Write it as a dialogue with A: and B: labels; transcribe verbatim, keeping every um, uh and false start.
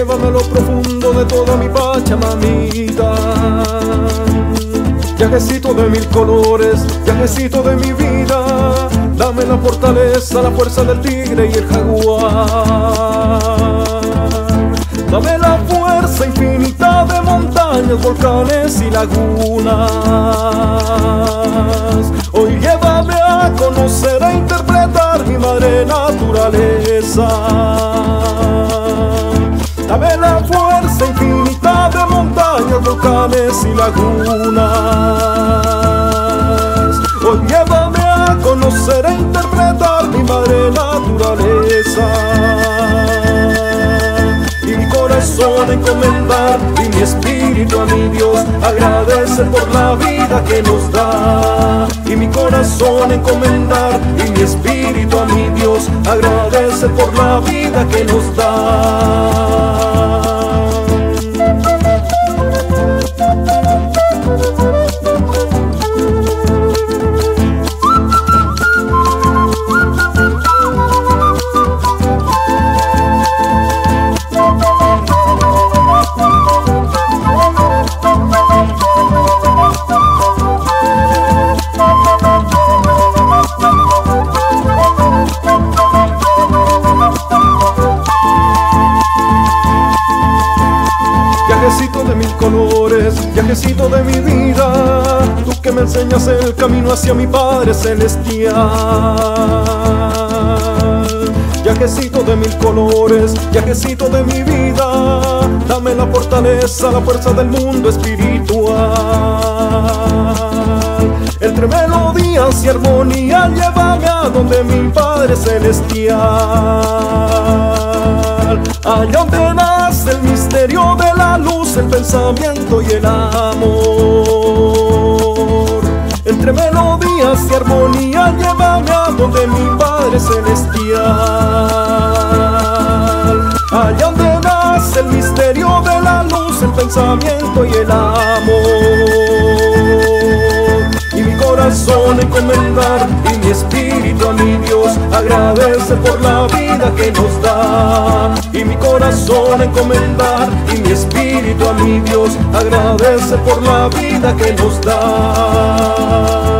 A: llévame a lo profundo de toda mi Pachamamita. Viajecito de mil colores, viajecito de mi vida, dame la fortaleza, la fuerza del tigre y el jaguar. Dame la fuerza infinita de montañas, volcanes y lagunas. Hoy llévame a conocer, a interpretar mi madre naturaleza. Dame la fuerza infinita de montañas, volcanes y lagunas. Hoy llévame a conocer, a interpretar mi madre naturaleza. Y mi corazón encomendar, y mi espíritu a mi Dios agradecer por la vida que nos da. Y mi corazón encomendar, y mi espíritu a mi Dios agradecer por la vida que nos da. Viajecito de mil colores, viajecito de mi vida, tú que me enseñas el camino hacia mi Padre Celestial. Viajecito de mil colores, viajecito de mi vida, dame la fortaleza, la fuerza del mundo espiritual. Entre melodías y armonía, llévame a donde mi Padre Celestial. Allá donde nace el misterio de la luz, el pensamiento y el amor. Entre melodías y armonía, llévame a donde mi Padre Celestial. Allá donde nace el misterio de la luz, el pensamiento y el amor. Y mi corazón encomendar, y mi espíritu a mi Dios agradecer por la vida que nos da. Y mi corazón encomendar, y mi espíritu a mi Dios agradecer por la vida que nos da.